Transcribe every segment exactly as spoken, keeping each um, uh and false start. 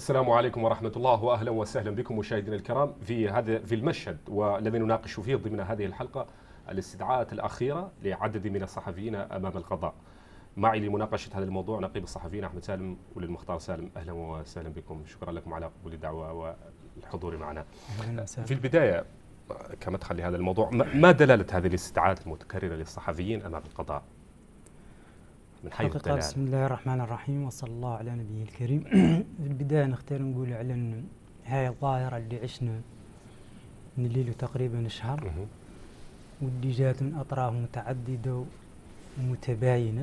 السلام عليكم ورحمة الله، وأهلا وسهلا بكم مشاهدينا الكرام في هذا في المشهد والذي نناقش فيه ضمن هذه الحلقة الاستدعاءات الأخيرة لعدد من الصحفيين أمام القضاء. معي لمناقشة هذا الموضوع نقيب الصحفيين أحمد سالم وللمختار سالم. أهلا وسهلا بكم، شكرا لكم على قبول الدعوة والحضور معنا. في البداية كمدخل لهذا الموضوع، ما دلالة هذه الاستدعاءات المتكررة للصحفيين أمام القضاء من حيث الدلالة؟ بسم الله الرحمن الرحيم وصلى الله على نبيه الكريم. في البداية نختار نقول على أن هاي الظاهرة اللي عشنا من الليل تقريبا شهر، واللي جات من أطراف متعددة ومتباينة،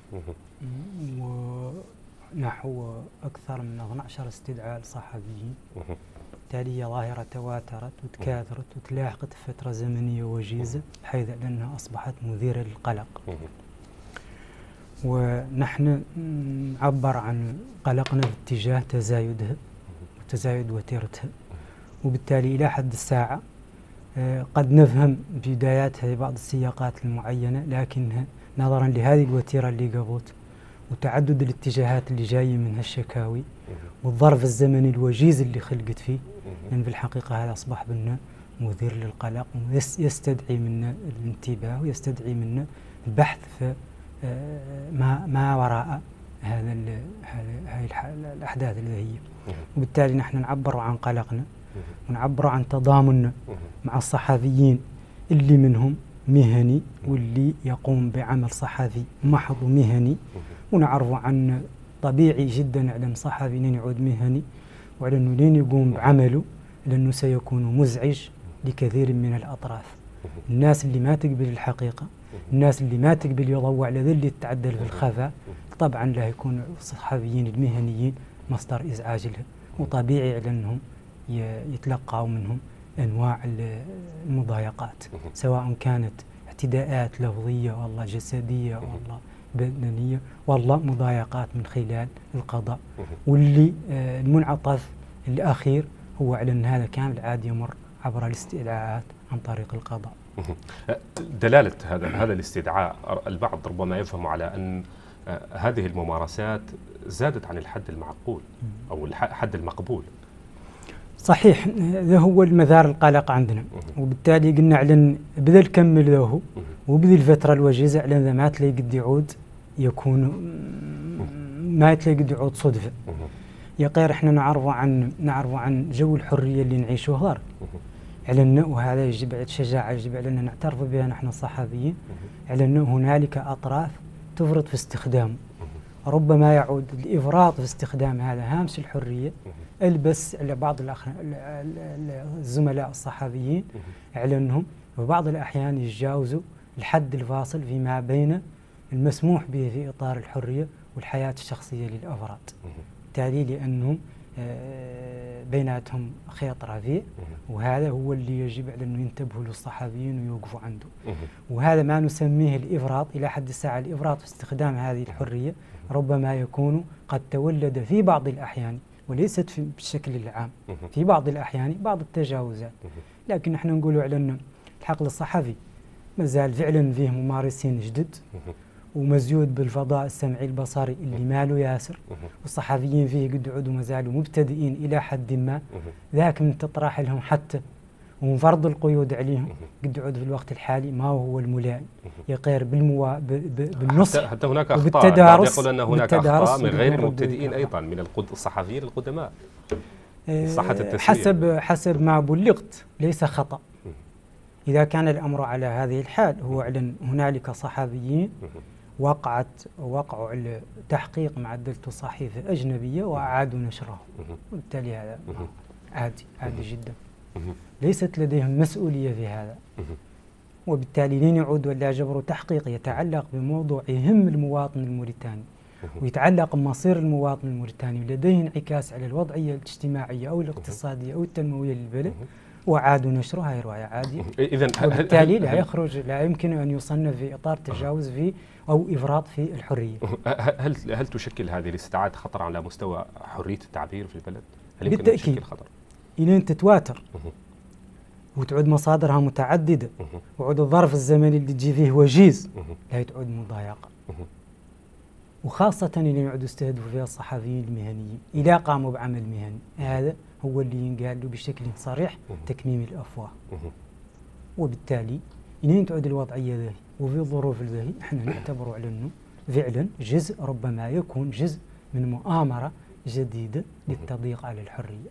ونحو أكثر من اثني عشر استدعاء لصحفيين. بالتالي هي ظاهرة تواترت وتكاثرت وتلاحقت في فترة زمنية وجيزة، بحيث أنها أصبحت مثيرة للقلق. ونحن نعبر عن قلقنا في اتجاه تزايدها وتزايد وتيرتها، وبالتالي إلى حد الساعة قد نفهم بداياتها في بعض السياقات المعينة، لكنها نظرا لهذه الوتيرة اللي قبلت وتعدد الاتجاهات اللي جاية منها الشكاوي والظرف الزمني الوجيز اللي خلقت فيه، لأن يعني بالحقيقة هذا أصبح بنا مثير للقلق ويستدعي منا الانتباه ويستدعي منا البحث في ما ما وراء هذا هذه الأحداث الذهية. وبالتالي نحن نعبر عن قلقنا ونعبر عن تضامننا مع الصحفيين اللي منهم مهني واللي يقوم بعمل صحفي محض مهني، ونعرف عن طبيعي جدا على أن صحفي لين يعود مهني وعلى أنه لين يقوم بعمله لأنه سيكون مزعج لكثير من الأطراف. الناس اللي ما تقبل الحقيقة، الناس اللي ما تقبل يضوع على ذي اللي يتعدل في الخفاء، طبعا لا يكون الصحفيين المهنيين مصدر إزعاج لها، وطبيعي على أنهم يتلقوا منهم أنواع المضايقات، سواء كانت اعتداءات لفظية والله جسدية والله بدنية والله مضايقات من خلال القضاء. واللي المنعطف الأخير هو على أن هذا كامل عاد يمر عبر الاستدعاءات عن طريق القضاء. دلالة هذا هذا الاستدعاء، البعض ربما يفهم على أن هذه الممارسات زادت عن الحد المعقول أو الحد المقبول. صحيح، هذا هو المثار القلق عندنا، وبالتالي قلنا على بذا نكمل له وبذي الفترة الوجيزة على أن ما تلاقي قد يعود يكون ما تلاقي قد يعود صدفة. يا غير احنا نعرف عن نعرف عن جو الحرية اللي نعيشه هذا على أنه، وهذا يجب على الشجاعة، يجب علينا نعترف بها نحن الصحفيين، على أنه هنالك أطراف تفرط في استخدامه. ربما يعود الإفراط في استخدام هذا هامش الحرية البس على بعض الزملاء الصحفيين على أنهم في بعض الأحيان يتجاوزوا الحد الفاصل فيما بين المسموح به في إطار الحرية والحياة الشخصية للأفراد. بالتالي لأنهم بيناتهم خيط رفيع، وهذا هو اللي يجب على أنه ينتبهوا للصحفيين ويوقفوا عنده. وهذا ما نسميه الإفراط. إلى حد الساعة الإفراط في استخدام هذه الحرية ربما يكون قد تولد في بعض الأحيان وليست في بالشكل العام، في بعض الأحيان بعض التجاوزات، لكن نحن نقول على أن الحقل الصحفي ما زال فعلا فيه ممارسين جدد ومزيود بالفضاء السمعي البصري اللي ماله ياسر، والصحفيين فيه قد عودوا ما زالوا مبتدئين إلى حد ما، ذاك من تطرح لهم حتى ومن فرض القيود عليهم قد عود في الوقت الحالي ما هو الملائم، يقير بالموا بالنصح. حتى, حتى هناك أخطاء، بعض يقول أن هناك أخطاء من غير المبتدئين أيضا من الصحفيين القدماء. صحة التسوية حسب حسب ما بلغت ليس خطأ. إذا كان الأمر على هذه الحال هو على هنالك صحفيين وقعت وقعوا على تحقيق معدلة صحيفة أجنبية وأعادوا نشره، وبالتالي هذا عادي عادي جدا، ليست لديهم مسؤولية في هذا، وبالتالي لين يعودوا إلى جبر تحقيق يتعلق بموضوع يهم المواطن الموريتاني ويتعلق بمصير المواطن الموريتاني ولديه انعكاس على الوضعية الاجتماعية أو الاقتصادية أو التنموية للبلد، وعادوا نشره، هاي رواية عادية. إذن وبالتالي لا يخرج، لا يمكن أن يصنف في إطار تجاوز في أو إفراط في الحرية. هل هل تشكل هذه الاستدعاءات خطر على مستوى حرية التعبير في البلد؟ هل يمكن بالتأكيد أن تشكل خطر؟ إلين تتواتر وتعود مصادرها متعددة وعود الظرف الزمني اللي تجي فيه وجيز لا تعود مضايقة. وخاصة اللي يعودوا يستهدفوا فيها الصحفيين المهنيين إذا قاموا بعمل مهني، هذا هو اللي ينقال له بشكل صريح تكميم الأفواه. وبالتالي إن تعود الوضعية ذهي وفي الظروف ذهي احنا نعتبر على أنه فعلا جزء ربما يكون جزء من مؤامرة جديدة للتضييق على الحرية.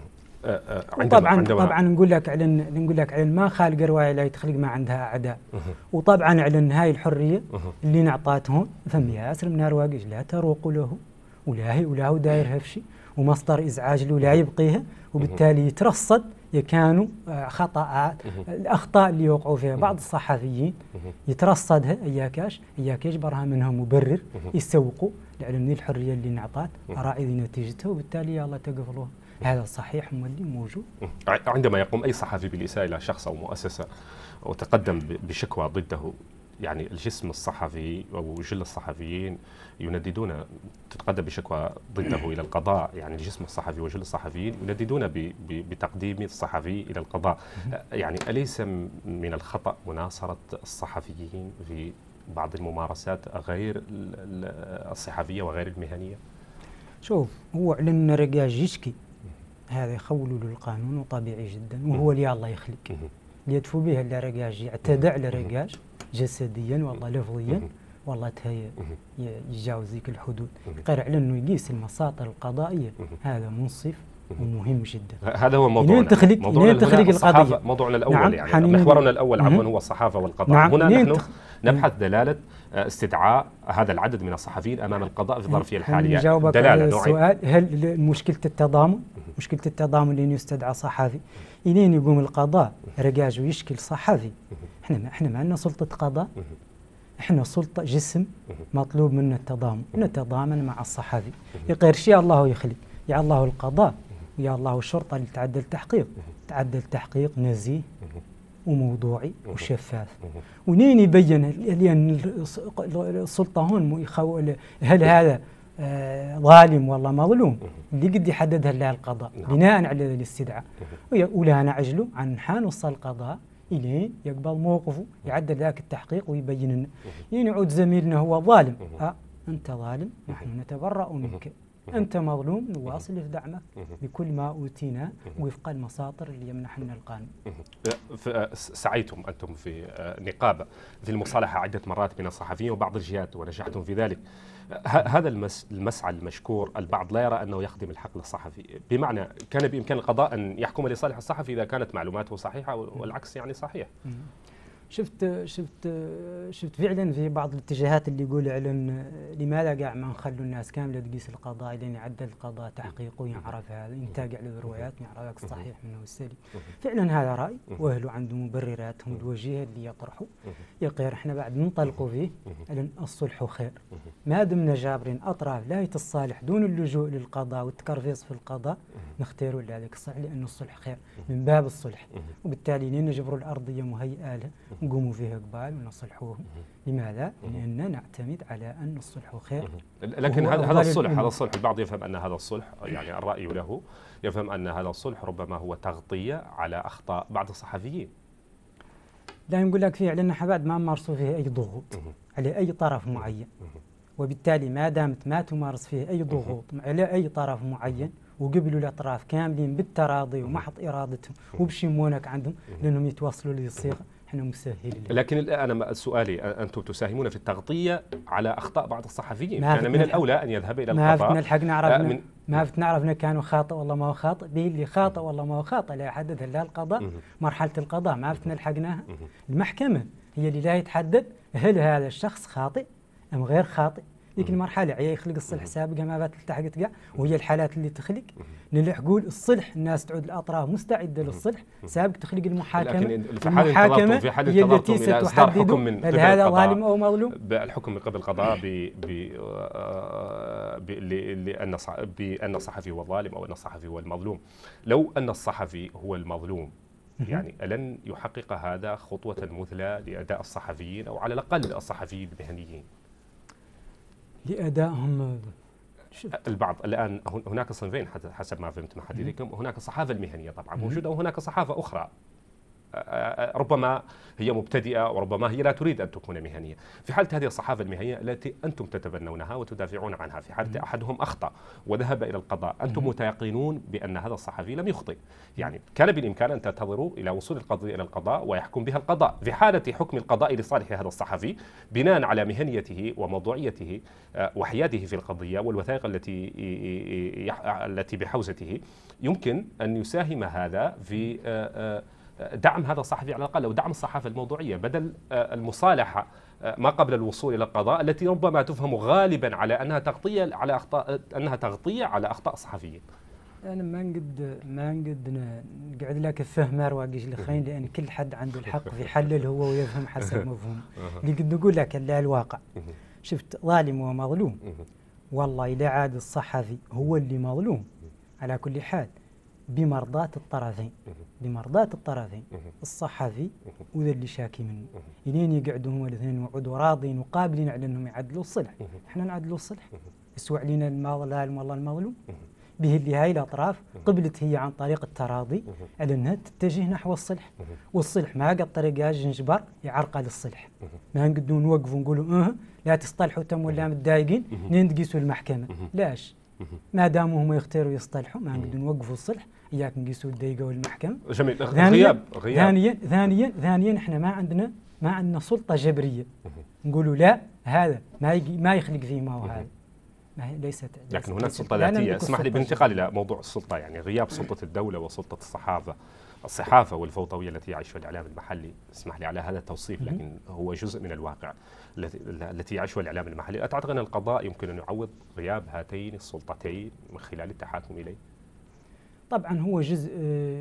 طبعا طبعا نقول لك على نقول لك على ما خالق روايه لا يتخلق ما عندها اعداء. وطبعا على هاي الحريه اللي نعطاتهم فم ياسر من رواقج لا تروق له ولا هي ولا هو داير هفشي ومصدر ازعاج له لا يبقيها، وبالتالي يترصد يكانوا خطأ الاخطاء اللي يوقعوا فيها بعض الصحفيين يترصدها اياكاش اياك يجبرها منهم مبرر يسوقوا لان الحريه اللي نعطات راعي نتيجتها، وبالتالي الله تقفلوها. هذا صحيح اللي موجود. عندما يقوم أي صحفي بالإساءة إلى شخص أو مؤسسة وتقدم بشكوى ضده، يعني الجسم الصحفي أو جل الصحفيين ينددون تتقدم بشكوى ضده إلى القضاء، يعني الجسم الصحفي وجل الصحفيين ينددون بتقديم الصحفي إلى القضاء. يعني أليس من الخطأ مناصرة الصحفيين في بعض الممارسات غير الصحفية وغير المهنية؟ شوف، هو على رجاج يشكي هذا يخول له القانون وطبيعي جدا، وهو اللي الله يخلق ليدفو به الرجاج يعتدى على رجاج جسديا والله لفظيا والله تهي يتجاوز ذيك الحدود، غير على انه يقيس المساطر القضائيه، هذا منصف ومهم جدا. هذا هو موضوعنا. لين تخلق لين تخلق القضيه. موضوعنا الاول نعم يعني محورنا الاول عفوا هو الصحافه والقضاء. نعم هنا نحن تخ... نبحث دلاله استدعاء هذا العدد من الصحفيين امام القضاء في الظرفيه الحاليه. دلاله السؤال هل مشكله التضامن مشكله التضامن لين يستدعى صحفي الين يقوم القضاء رجاج ويشكل صحفي؟ احنا احنا ما عندنا سلطه قضاء، احنا سلطه جسم مطلوب منا التضامن، نتضامن مع الصحفي. غير شيء الله يخلق يا الله القضاء يا الله الشرطه اللي تعدل التحقيق، تعدل التحقيق نزيه وموضوعي وشفاف، ونين يبين لان السلطه هون هل هذا آه ظالم ولا مظلوم اللي قد يحددها لها القضاء بناء على الاستدعاء، ولا نعجله عن حان وصل القضاء الين يقبل موقفه يعدل ذاك التحقيق ويبين لنا. يعني يعود زميلنا هو ظالم، أه انت ظالم نحن نتبرأ منك، أنت مظلوم نواصل في دعمك بكل ما أوتينا وفق المساطر اللي يمنحنا القانون. سعيتم أنتم في نقابة في المصالحة عدة مرات بين الصحفيين وبعض الجهات ونجحتم في ذلك. هذا المسعى المشكور البعض لا يرى أنه يخدم الحق للصحفي، بمعنى كان بإمكان القضاء أن يحكم لصالح الصحفي إذا كانت معلوماته صحيحة والعكس يعني صحيح. شفت شفت شفت فعلا في بعض الاتجاهات اللي يقول على لماذا قاع ما نخلوا الناس كامله تقيس القضاء لين يعدل القضاء تحقيقه ويعرف هذا ينتاج على الروايات يعرف الصحيح منه السليم. فعلا هذا راي واهله عندهم مبرراتهم الوجيهه اللي يطرحوا. يا غير احنا بعد ننطلقوا فيه على الصلح خير، ما دمنا جابرين اطراف لايه الصالح دون اللجوء للقضاء والتكرفيص في القضاء نختاروا لذلك الصلح لانه الصلح خير من باب الصلح، وبالتالي لين نجبروا الارضيه مهيئه له نقوموا فيها قبال ونصلحوهم. لماذا؟ لأننا نعتمد على أن الصلح خير. لكن هذا الصلح هذا الصلح البعض يفهم أن هذا الصلح يعني الرأي له يفهم أن هذا الصلح ربما هو تغطية على أخطاء بعض الصحفيين. لا نقول لك فيه لأن بعد ما مارسوا فيه أي ضغوط على أي طرف معين، وبالتالي ما دامت ما تمارس فيه أي ضغوط على أي طرف معين وقبلوا الأطراف كاملين بالتراضي ومحض إرادتهم وبشمونك عندهم لأنهم يتوصلوا للصيغة احنا مسهلين. لكن الآن أنا سؤالي أنتم تساهمون في التغطية على أخطاء بعض الصحفيين، كان من الأولى أن يذهب إلى القضاء. ما فتنا الحق نعرفنا ما فتنا عرفنا كانوا خاطئ والله ما هو خاطئ، به اللي خاطئ والله ما هو خاطئ لا يحددها لا القضاء مرحلة القضاء ما فتنا لحقناها. المحكمة هي اللي لا يتحدد هل هذا الشخص خاطئ أم غير خاطئ. ذيك المرحلة عيا يخلق الصلح سابقا ما بات التحقت كاع، وهي الحالات اللي تخلق نلحقوا الصلح الناس تعود الأطراف مستعدة للصلح سابق تخلق المحاكمة. المحاكمة في حال انتظرتم إلى إصدار حكم من قبل هذا ظالم أو مظلوم، الحكم من قبل القضاء بأن بأن الصحفي هو الظالم أو أن الصحفي هو المظلوم. لو أن الصحفي هو المظلوم يعني ألن يحقق هذا خطوة مثلى لأداء الصحفيين أو على الأقل الصحفيين المهنيين؟ لأدائهم البعض الآن هناك صنفين حسب ما فهمت من حديثكم، هناك الصحافة المهنية طبعا موجودة وهناك صحافة أخرى ربما هي مبتدئة وربما هي لا تريد أن تكون مهنية. في حالة هذه الصحافة المهنية التي أنتم تتبنونها وتدافعون عنها، في حالة أحدهم أخطأ وذهب إلى القضاء، أنتم متيقنون بأن هذا الصحفي لم يخطئ، يعني كان بالإمكان أن تنتظروا إلى وصول القضية إلى القضاء ويحكم بها القضاء. في حالة حكم القضاء لصالح هذا الصحفي بناء على مهنيته وموضوعيته وحياده في القضية والوثائق التي التي بحوزته، يمكن أن يساهم هذا في دعم هذا الصحفي على الأقل، أو دعم الصحافة الموضوعية بدل المصالحة ما قبل الوصول إلى القضاء التي ربما تفهم غالبا على أنها تغطية على أخطاء أنها تغطية على أخطاء صحفيين. أنا ما نقد ما نقد نقعد لك الفهم رواقش الخين، لأن كل حد عنده الحق في حلل هو ويفهم حسب مفهوم. اللي قد نقول لك لا الواقع، شفت ظالم ومظلوم، والله إذا عاد الصحفي هو اللي مظلوم على كل حال بمرضاة الطرفين، بمرضاة الطرفين الصحفي وذا اللي شاكي منه، إلين يقعدوا هما الاثنين ويقعدوا راضين وقابلين على أنهم يعدلوا الصلح. إحنا نعدلوا الصلح، يسوى علينا الظالم والله المظلوم، به اللي هاي الأطراف قبلت هي عن طريق التراضي على أنها تتجه نحو الصلح، والصلح ما قد طريقها جنجبر يعرقل الصلح. ما نقدروا نوقفوا ونقولوا اه لا تصطلحوا تم ولا متضايقين نين تقيسوا المحكمة، لاش ما داموا هم يختاروا يصطلحوا ما نقدروا نوقفوا الصلح، اياك نقيسوا الدقيقة والمحكمة. جميل. غياب غياب ثانيا ثانيا ثانيا احنا ما عندنا ما عندنا سلطة جبرية نقولوا لا هذا ما ما يخلق فيه ما هو هذا، ليست. لكن هناك سلطة ذاتية. اسمح لي بالانتقال إلى موضوع السلطة، يعني غياب سلطة الدولة وسلطة الصحافة الصحافة والفوضوية التي يعيشها الإعلام المحلي. اسمح لي على هذا التوصيف، لكن هو جزء من الواقع التي التي يعيشها الإعلام المحلي. أتعتقد أن القضاء يمكن أن يعوض غياب هاتين السلطتين من خلال التحاكم إليه؟ طبعا هو جزء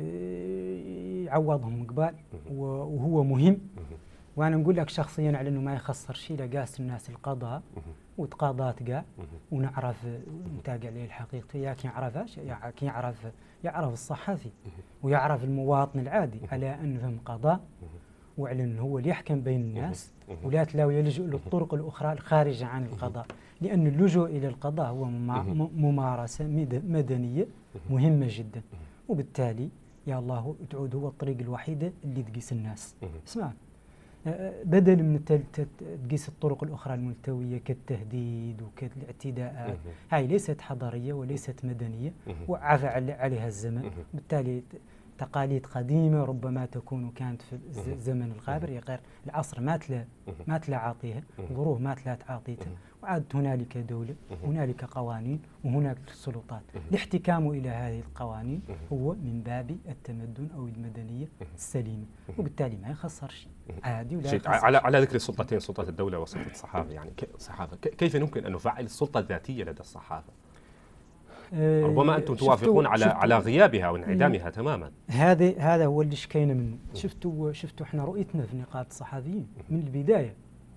يعوضهم قبال وهو مهم، وانا نقول لك شخصيا على انه ما يخسر شيء لقاس الناس القضاء وتقاضات كاع ونعرف نتاقع عليه الحقيقة. يا كي يعرفاش يا كي يعرف يعرف الصحفي ويعرف المواطن العادي على ان فهم قضاء وعلى انه هو اللي يحكم بين الناس، ولا تلاو يلجؤ للطرق الاخرى الخارجه عن القضاء، لان اللجوء الى القضاء هو ممارسه مدنيه مهمه جدا، وبالتالي يا الله تعود هو الطريق الوحيده اللي تقيس الناس. اسمع، بدل من تقيس الطرق الأخرى الملتوية كالتهديد وكالاعتداءات، هاي ليست حضارية وليست مدنية وعفى عليها الزمن. بالتالي تقاليد قديمة ربما تكون كانت في الزمن الغابر، غير العصر ما تلا ما تلا عاطيها، ظروف ما تلا تعاطيتها، وعادت هنالك دولة هنالك قوانين وهناك سلطات. الاحتكام إلى هذه القوانين هو من باب التمدن أو المدنية السليمة، وبالتالي ما يخسر شيء عادي ولا يخسر على على ذكر السلطتين، سلطة الدولة وسلطة الصحافة، يعني الصحافة كيف يمكن أن نفعل السلطة الذاتية لدى الصحافة؟ ربما أنتم توافقون على على غيابها وانعدامها تماما. هذا هذا هو اللي شكينا منه. شفتوا شفتوا احنا رؤيتنا في نقابة الصحفيين من البداية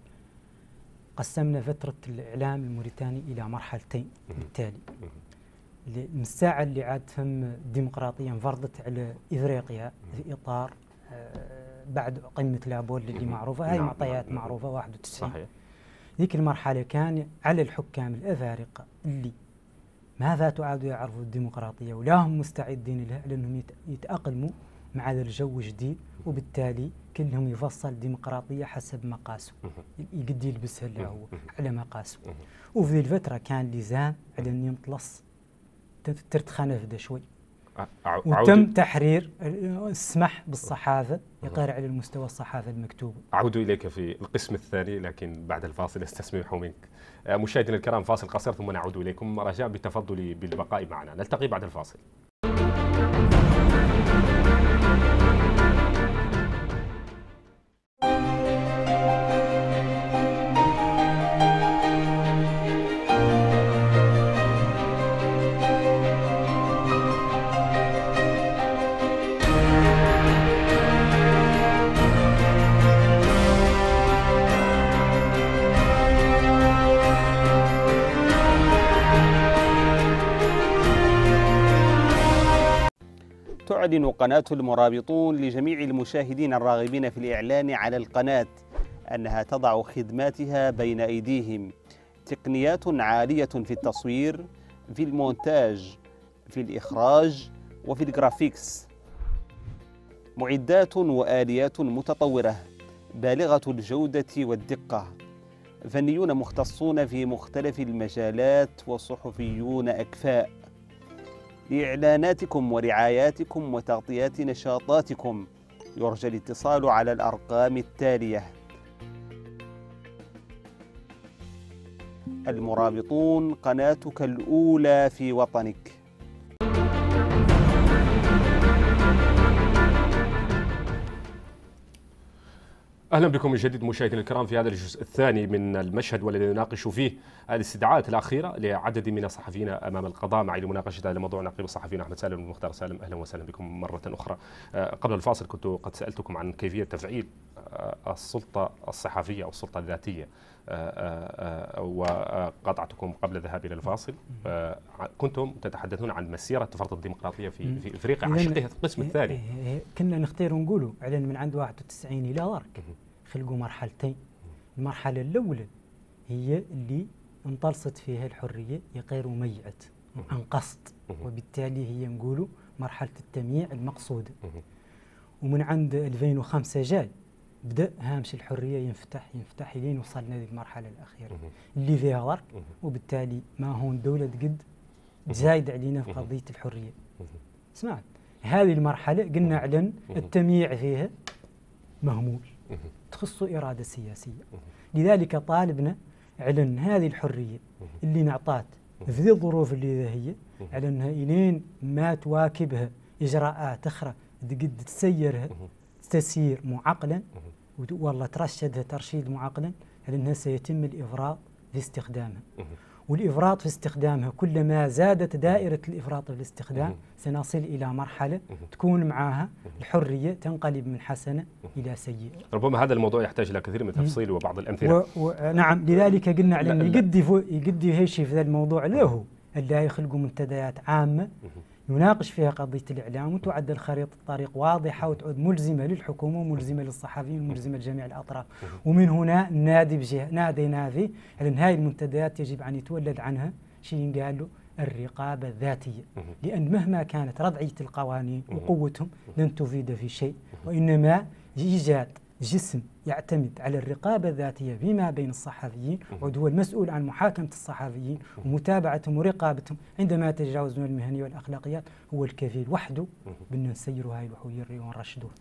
قسمنا فترة الإعلام الموريتاني إلى مرحلتين بالتالي. من الساعة اللي عاد فهم الديمقراطية انفرضت على إفريقيا في إطار بعد قمة لابول اللي معروفة، هاي معطيات معروفة واحد وتسعين. صحيح. ذيك المرحلة كان على الحكام الأفارقة اللي ما فاتوا عادوا يعرفوا الديمقراطية ولا هم مستعدين لها لأنهم يتأقلموا مع هذا الجو جديد، وبالتالي كلهم يفصل الديمقراطية حسب مقاسه، يقد يلبسها اللي هو على مقاسه. وفي ذي الفترة كان لزام على أن يمطلص ترتخنف ده شوي، وتم تحرير السمح بالصحافة يقارع على المستوى الصحافة المكتوبة. أعود إليك في القسم الثاني لكن بعد الفاصل استسمح منك. مشاهدينا الكرام، فاصل قصير ثم نعود إليكم. رجاء بالتفضل بالبقاء معنا، نلتقي بعد الفاصل. تعلن قناة المرابطون لجميع المشاهدين الراغبين في الإعلان على القناة أنها تضع خدماتها بين أيديهم، تقنيات عالية في التصوير، في المونتاج، في الإخراج، وفي الجرافيكس، معدات وآليات متطورة بالغة الجودة والدقة، فنيون مختصون في مختلف المجالات وصحفيون أكفاء. لإعلاناتكم ورعاياتكم وتغطيات نشاطاتكم يرجى الاتصال على الأرقام التالية: المرابطون، قناتك الأولى في وطنك. أهلا بكم من جديد مشاهدينا الكرام في هذا الجزء الثاني من المشهد، والذي نناقش فيه الاستدعاءات الأخيرة لعدد من الصحفيين أمام القضاء. معي لمناقشة هذا الموضوع نقيب الصحفيين أحمد سالم والمختار سالم. أهلا وسهلا بكم مرة أخرى. قبل الفاصل كنت قد سألتكم عن كيفية تفعيل السلطة الصحفية أو السلطة الذاتية، وقطعتكم قبل ذهابي إلى الفاصل. كنتم تتحدثون عن مسيرة فرض الديمقراطية في في إفريقيا عن شقها القسم الثاني. كنا نختار ونقولوا على من عند واحد وتسعين إلى ضرك خلقوا مرحلتين. المرحلة الأولى هي اللي انطلصت فيها الحرية غير مميعة عن قصد، وبالتالي هي نقولوا مرحلة التمييع المقصودة. ومن عند ألفين وخمسة جاي بدأ هامش الحرية ينفتح ينفتح لين وصلنا للمرحلة الأخيرة اللي فيها ضرك، وبالتالي ما هون دولة قد زايد علينا في قضية الحرية. سمعت هذه المرحلة قلنا علن التمييع فيها مهمول، تخص إرادة سياسية. لذلك طالبنا علن هذه الحرية اللي نعطات في ذي الظروف اللي هي علنها إلين ما تواكبها إجراءات أخرى قد تسيرها تسيير معقلا، والله ترشدها ترشيد معقلا، علنها سيتم الإفراط في استخدامها. والإفراط في استخدامها كلما زادت دائرة الإفراط في الاستخدام سنصل إلى مرحلة تكون معها الحرية تنقلب من حسنة إلى سيئة. ربما هذا الموضوع يحتاج إلى كثير من التفصيل وبعض الأمثلة. ونعم، لذلك قلنا على أن يقدي يقدي هيشي في ذا الموضوع له اللي يخلقوا منتديات عامة يناقش فيها قضية الإعلام، وتعد الخريطة الطريق واضحة وتعد ملزمة للحكومة وملزمة للصحفيين وملزمة لجميع الأطراف. ومن هنا نادي بجهة نادينا فيه على أن هذه المنتديات يجب أن يتولد عنها شيء قال له الرقابة الذاتية، لأن مهما كانت رضعية القوانين وقوتهم لن تفيد في شيء، وإنما إيجاد جسم يعتمد على الرقابة الذاتية فيما بين الصحفيين، وهو المسؤول عن محاكمة الصحفيين ومتابعتهم ورقابتهم عندما يتجاوزون المهنية والأخلاقيات، هو الكفيل وحده بأن نسيروا هاي الحوير ونرشدوه.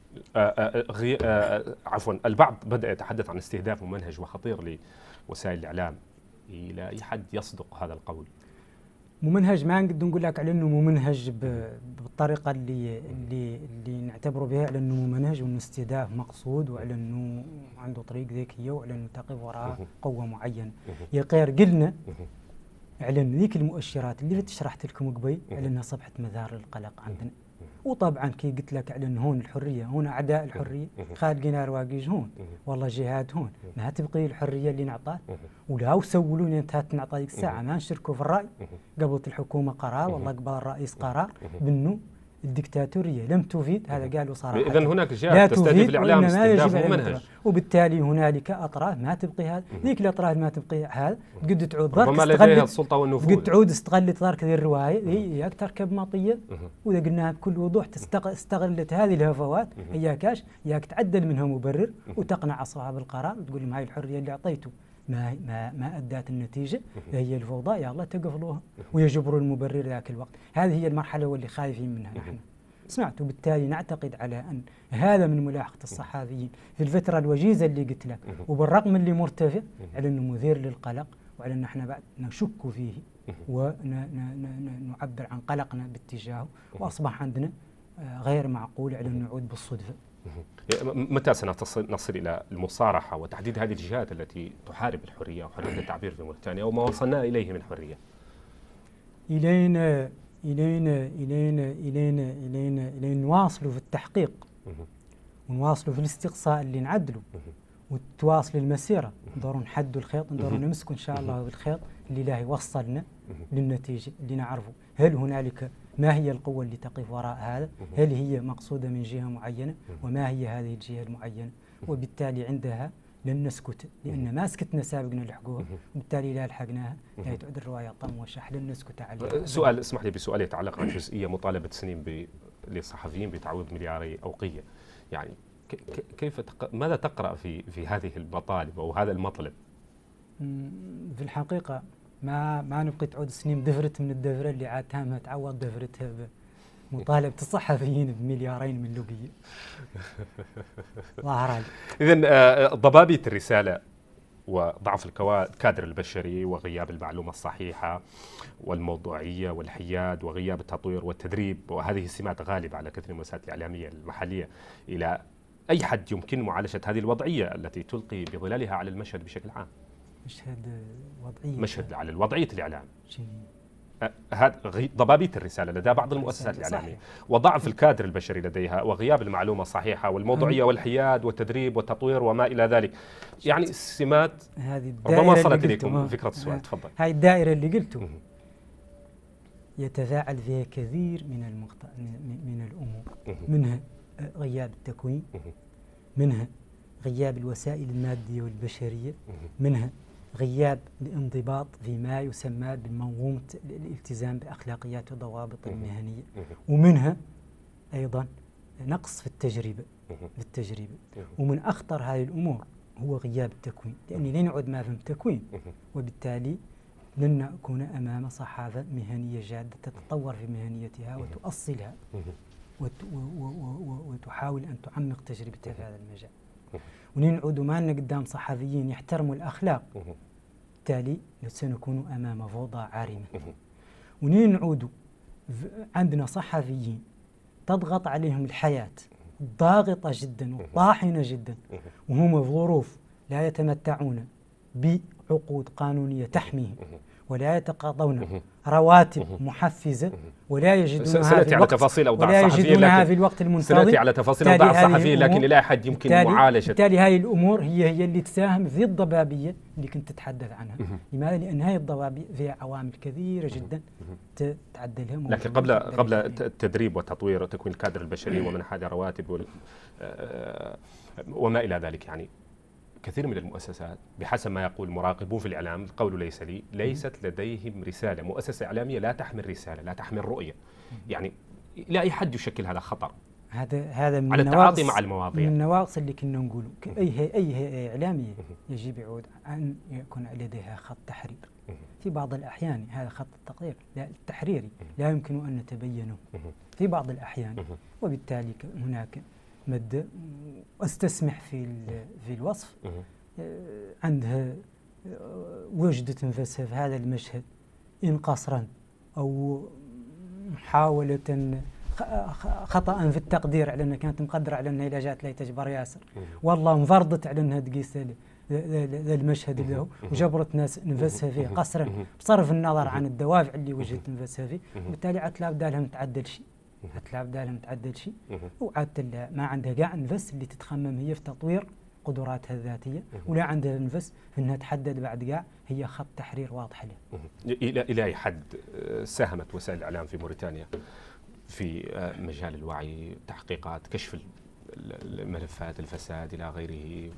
عفوا، البعض بدأ يتحدث عن استهداف ممنهج وخطير لوسائل الإعلام. إلى أي حد يصدق هذا القول؟ ممنهج ما نقدر نقول لك على انه ممنهج بالطريقه اللي اللي اللي نعتبره بها على انه ممنهج، وانه استهداف مقصود، وعلى انه عنده طريق ذكيه، وعلى انه تقف وراء قوه معينه. يا غير قلنا على انه ذيك المؤشرات اللي شرحت لكم قبل على انها صبحت مثار للقلق عندنا. وطبعا كي قلت لك على انه هون الحريه، هون اعداء الحريه خالقين رواقيج هون، والله جهاد هون، ما تبقي الحريه اللي نعطات. ولا وسولوا لي انتهت نعطى ديك الساعه ما نشركوا في الراي. قبلت الحكومه قرار، والله قبل الرئيس قرار بانه الدكتاتوريه لم تفيد. هذا قالوا صراحه. اذا هناك جهه تستهدف الاعلام استهداف ممنهج، وبالتالي هنالك اطراف ما تبقي هذا، ذيك الاطراف ما تبقي هذا قد تعود ضرك ربما لديها السلطه والنفوذ، قد تعود استغلت ضرك ذي الروايه هي تركب مطيه. واذا قلناها بكل وضوح استغلت هذه الهفوات، اياكاش ياك تعدل منها مبرر وتقنع اصحاب القرار وتقول لهم هاي الحريه اللي اعطيته ما ما ما ادت النتيجه، هي الفوضى، يا الله تقفلوها ويجبروا المبرر ذاك الوقت. هذه هي المرحله واللي خايفين منها نحن. سمعت، وبالتالي نعتقد على أن هذا من ملاحقة الصحفيين في الفترة الوجيزة اللي قلت لك، وبالرقم اللي مرتفع، على أنه مثير للقلق، وعلى أن احنا بعد نشك فيه ونعبر عن قلقنا باتجاهه، وأصبح عندنا غير معقول على أن نعود بالصدفة. متى سنصل نصل إلى المصارحة وتحديد هذه الجهات التي تحارب الحرية وحرية التعبير في موريتانيا وما وصلنا إليه من حرية؟ إلينا إلينا إلينا إلينا إلينا إلينا نواصلوا في التحقيق ونواصلوا في الاستقصاء اللي نعدلوا، وتواصل المسيرة، ندوروا نحدوا الخيط، ندوروا نمسكوا إن شاء الله بالخيط اللي لا يوصلنا للنتيجة اللي نعرفه. هل هنالك ما هي القوة اللي تقف وراء هذا؟ هل هي مقصودة من جهة معينة؟ وما هي هذه الجهة المعينة؟ وبالتالي عندها لن نسكت، لأن ما سكتنا سابقنا لحقوها، وبالتالي لا لحقناها هي تعد الرواية طم وشح، لن نسكت عليها. سؤال، اسمح لي بسؤال يتعلق عن جزئية مطالبة سنين للصحفيين بتعويض ملياري أوقية. يعني كيف تق... ماذا تقرأ في في هذه المطالب أو هذا المطلب؟ في الحقيقة ما ما نبقي تعود السنين دفرت من الدفرة اللي عاد تامها تعوض دفرتها بمطالبة الصحفيين بمليارين من لوبية. ظاهر علي. إذن ضبابية الرسالة وضعف الكادر البشري وغياب المعلومة الصحيحة والموضوعية والحياد وغياب التطوير والتدريب، وهذه السمات غالبة على كثير من الوسائل الإعلامية المحلية. إلى أي حد يمكن معالجة هذه الوضعية التي تلقي بظلالها على المشهد بشكل عام؟ مشهد وضعية، مشهد على وضعية الإعلام. هذا ضبابية الرسالة لدى بعض المؤسسات الإعلامية، وضعف الكادر البشري لديها، وغياب المعلومة الصحيحة والموضوعية والحياد والتدريب والتطوير وما إلى ذلك. يعني السمات ربما وصلت إليكم فكرة السؤال. تفضل. هاي الدائرة اللي قلته يتفاعل فيها كثير من المقطع من الأمور، منها غياب التكوين، منها غياب الوسائل المادية والبشرية، منها غياب الانضباط فيما يسمى بمنظومة الالتزام بأخلاقيات وضوابط المهنية، ومنها أيضا نقص في التجربة في التجربة ومن أخطر هذه الأمور هو غياب التكوين، لأني لن يعد ما فهم تكوين، وبالتالي لن نكون أمام صحافة مهنية جادة تتطور في مهنيتها وتؤصلها وتحاول أن تعمق تجربتها في هذا المجال. ونعود معنا قدام صحفيين يحترموا الأخلاق، بالتالي سنكون أمام فوضى عارمة. ونعود عندنا صحفيين تضغط عليهم الحياة ضاغطة جدا وطاحنة جدا، وهم في ظروف لا يتمتعون بعقود قانونية تحميهم، ولا يتقاضون رواتب محفزة، ولا يجدونها في الوقت تفاصيل أوضاع ولا يجدونها في الوقت المنتظم. سنأتي على تفاصيل أوضاع الصحفيين، لكن إلى حد يمكن معالجة. بالتالي هذه الأمور هي هي اللي تساهم في الضبابية اللي كنت تتحدث عنها. لماذا؟ لأن هذه الضبابية فيها عوامل كثيرة جدا تعدلها. لكن قبل قبل التدريب والتطوير وتكوين الكادر البشري ومنح هذه رواتب وما إلى ذلك، يعني كثير من المؤسسات بحسب ما يقول مراقبون في الإعلام، القول ليس لي، ليست لديهم رسالة. مؤسسة إعلامية لا تحمل رسالة، لا تحمل رؤية. يعني إلى أي حد يشكل هذا خطر هذا هذا من على التعاطي مع المواضيع؟ من النواقص اللي كنا نقوله. أي هي أي هيئة إعلامية يجب يعود أن يكون لديها خط تحرير. في بعض الأحيان هذا خط التقرير لا التحريري لا يمكن أن نتبينه في بعض الأحيان، وبالتالي هناك مادة أستسمح في في الوصف عندها وجدت نفسها في هذا المشهد إن قصرا أو محاولة خطأ في التقدير على أنها كانت مقدرة على أنها إذا جاءت لها تجبر ياسر، والله انفرضت على أنها تقيس المشهد له وجبرت ناس نفسها فيه قصرا بصرف النظر عن الدوافع اللي وجدت نفسها فيه، وبالتالي عاد لا بدالها متعدل شيء. هتلاقي بدالها متعدل شيء، وعادت ما عندها كاع نفس اللي تتخمم هي في تطوير قدراتها الذاتيه، ولا عندها نفس في انها تحدد بعد كاع هي خط تحرير واضح لها. الى الى اي حد ساهمت وسائل الاعلام في موريتانيا في مجال الوعي، تحقيقات، كشف الملفات الفساد الى غيره،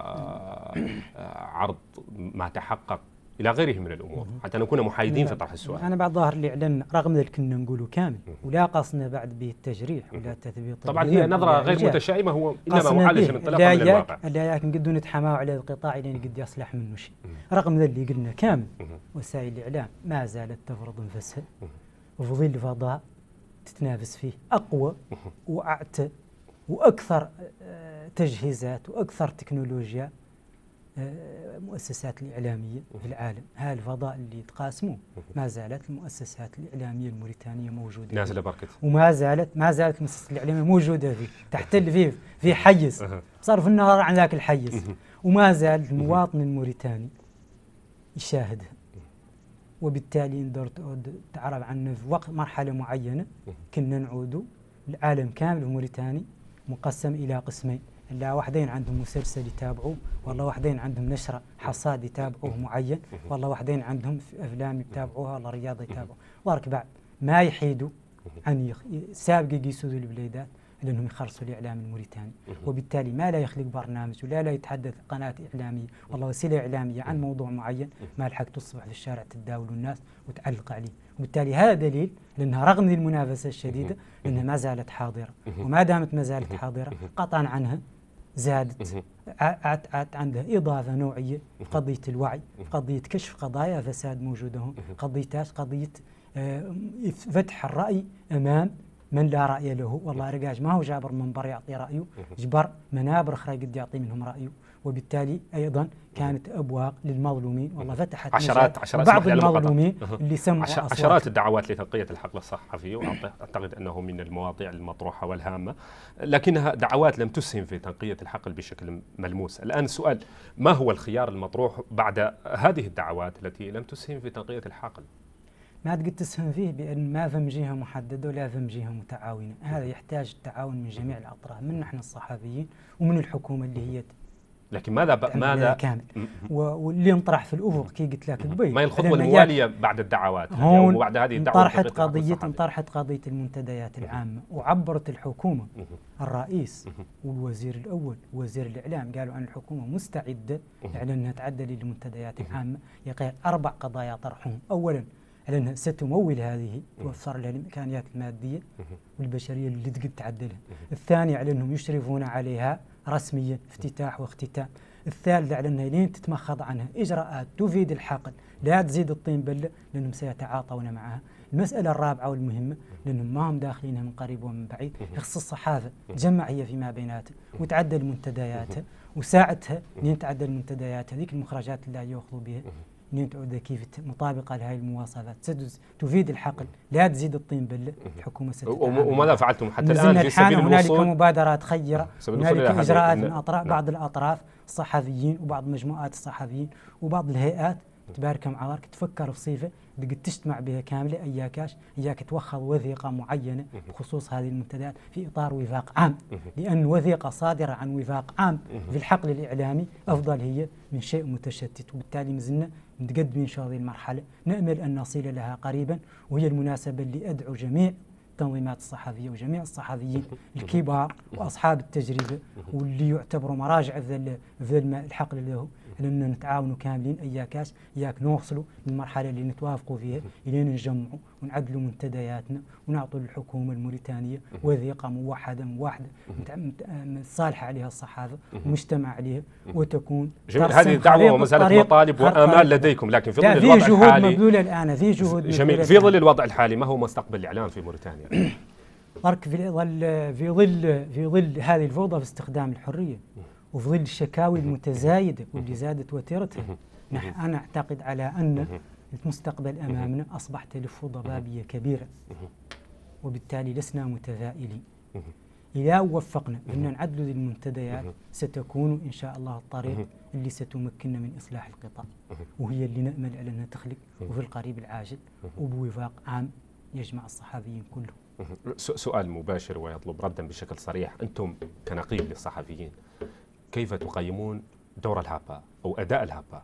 وعرض ما تحقق الى غيره من الامور، حتى نكون محايدين في طرح السؤال؟ انا بعد ظاهر اللي اعلن رغم ذلك كنا نقولوا كامل، ولا قصنا بعد به التجريح ولا تثبيط. طبعا هي نظره غير متشائمه، هو انما معالجه من انطلاقا من الواقع. لا يمكن قد نتحماو على القطاع لين قد يصلح منه شيء. رغم ذا اللي قلنا كامل، وسائل الاعلام ما زالت تفرض انفسها وفي ظل فضاء تتنافس فيه اقوى واعتى واكثر تجهيزات واكثر تكنولوجيا مؤسسات الإعلامية في العالم. هذا الفضاء اللي تقاسموه ما زالت المؤسسات الإعلامية الموريتانية موجودة نازلة بركة، وما زالت ما زالت المؤسسات الإعلامية موجودة فيه، تحتل فيه في حيز بصرف النظر عن ذاك الحيز، وما زال المواطن الموريتاني يشاهدها. وبالتالي نقدر تعرف عنه في وقت مرحلة معينة كنا نعودوا العالم كامل موريتاني مقسم إلى قسمين، لا واحدين عندهم مسلسل يتابعوه، والله واحدين عندهم نشرة حصاد يتابعوه معين، والله واحدين عندهم أفلام يتابعوها، والله رياضة يتابعوها، وارك بعد ما يحيدوا عن سابق يقيسوا ذو البليدات لأنهم يخرصوا الإعلام الموريتاني. وبالتالي ما لا يخلق برنامج ولا لا يتحدث قناة إعلامية والله وسيلة إعلامية عن موضوع معين ما لحق تصبح في الشارع تتداول الناس وتعلق عليه. وبالتالي هذا دليل لأنها رغم المنافسة الشديدة لأنها ما زالت حاضرة، وما دامت ما زالت حاضرة قطعا عنها زادت، عادت عندها إضافة نوعية في قضية الوعي، في قضية كشف قضايا فساد موجودة هون، قضية قضية فتح الرأي أمام من لا رأي له. والله رجاج ما هو جابر منبر يعطي رأيه، جبر منابر أخرى قد يعطي منهم رأيه. وبالتالي أيضا كانت أبواق للمظلومين والله فتحت عشرات عشرات بعض المظلومين اللي سمعوا عش عشرات الدعوات لتنقية الحقل الصحفي، وأعتقد أنه من المواضيع المطروحة والهامة، لكنها دعوات لم تسهم في تنقية الحقل بشكل ملموس. الآن السؤال، ما هو الخيار المطروح بعد هذه الدعوات التي لم تسهم في تنقية الحقل؟ ما تقدر تسهم فيه بأن ما فم جهة محددة ولا فم جهة متعاونة. هذا يحتاج التعاون من جميع الأطراف، من نحن الصحفيين ومن الحكومة اللي هي لكن ماذا ب... ماذا كامل واللي انطرح في الافق كي قلت لك قبيل. ما هي الخطوه المواليه بعد الدعوات هون وبعد هذه الدعوه؟ انطرحت قضيه انطرحت قضيه المنتديات العامه، وعبرت الحكومه الرئيس والوزير الاول ووزير الاعلام قالوا ان الحكومه مستعده على انها تعدل للمنتديات العامه. يقال اربع قضايا طرحهم. اولا على انها ستمول هذه، توفر لها الامكانيات الماديه والبشريه اللي تقد تعدلها. الثاني على انهم يشرفون عليها رسميا افتتاح واختتام. الثالث على انها لين تتمخض عنها اجراءات تفيد الحقل لا تزيد الطين بله، لانهم سيتعاطون معها. المساله الرابعه والمهمه لانهم ما هم داخلينها من قريب ومن بعيد، يخص الصحافه تجمع هي فيما بيناتها وتعدل منتدياتها وساعتها لين تعدل منتدياتها هذيك المخرجات اللي ياخذوا بها لين تعود كيف مطابقه لهذه المواصفات تفيد الحقل لا تزيد الطين بله. الحكومه ستتعامل. وماذا فعلتم حتى الان في سبيل الوصول؟ هنالك مبادرات خيره، هنالك اجراءات من اطراف بعض الاطراف الصحفيين وبعض مجموعات الصحفيين وبعض الهيئات تبارك معارك تفكر في صيفه تقد تجتمع بها كامله. اياكاش اياك توخذ وثيقه معينه بخصوص هذه المنتديات في اطار وفاق عام، لان وثيقه صادره عن وفاق عام في الحقل الاعلامي افضل هي من شيء متشتت. وبالتالي مازلنا متقدمين في هذه المرحله، نامل ان نصل لها قريبا، وهي المناسبه اللي ادعو جميع التنظيمات الصحفيه وجميع الصحفيين الكبار واصحاب التجربه واللي يعتبروا مراجع في الحقل له لأننا نتعاونوا كاملين. إياكاش إياك نوصلوا للمرحلة اللي نتوافقوا فيها إلين نجمعوا ونعدلوا منتدياتنا ونعطوا للحكومة الموريتانية وثيقة موحدة موحدة صالحة عليها الصحافة ومجتمع عليها وتكون جميل. هذه دعوة وما زالت مطالب وآمال لديكم، لكن في ظل الوضع في جهود الحالي مبذولة الآن في جهود جميل. في ظل الوضع الحالي ما هو مستقبل الإعلام في موريتانيا؟ برك في ظل في ظل في ظل هذه الفوضى في استخدام الحرية وفي ظل الشكاوي المتزايدة واللي زادت وتيرتها، أنا أعتقد على أن المستقبل أمامنا أصبح تلف ضبابية كبيرة، وبالتالي لسنا متفائلين. إذا وفقنا بأن نعدل المنتديات ستكون إن شاء الله الطريق اللي ستمكننا من إصلاح القطاع، وهي اللي نأمل على أنها تخلق وفي القريب العاجل وبوفاق عام يجمع الصحفيين كلهم. سؤال مباشر ويطلب ردا بشكل صريح، أنتم كنقيب للصحفيين كيف تقيمون دور الهابا أو أداء الهابا؟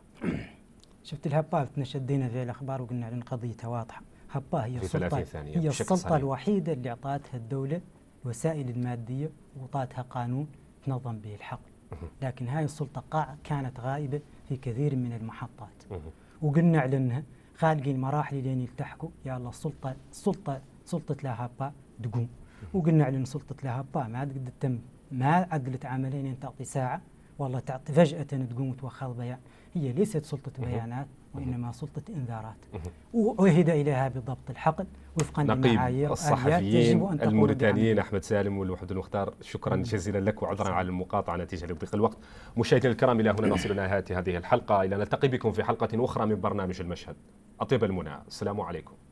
شفت الهابا تنشدينا في الأخبار وقلنا عن قضيتها واضحة. هابا هي السلطة هي السلطة الوحيدة اللي أعطتها الدولة الوسائل المادية وأعطتها قانون تنظم به الحقل، لكن هاي السلطة كانت غائبة في كثير من المحطات، وقلنا علنها خالقين مراحل لين يلتحقوا يا الله السلطة السلطة سلطة الهابا تقوم، وقلنا علن سلطة الهابا ما قد تم ما عدلت عملين ان تعطي ساعه والله تعطي فجاه تقوم وتوخذ بيان. هي ليست سلطه بيانات وانما سلطه انذارات، وعهد اليها بضبط الحقل وفقا لمعايير الصحفيين الموريتانيين. احمد سالم والوحد المختار، شكرا جزيلا لك وعذرا على المقاطعه نتيجه لضيق الوقت. مشاهدينا الكرام، الى هنا نصل الى نهايه هذه الحلقه، الى نلتقي بكم في حلقه اخرى من برنامج المشهد. اطيب المنى، السلام عليكم.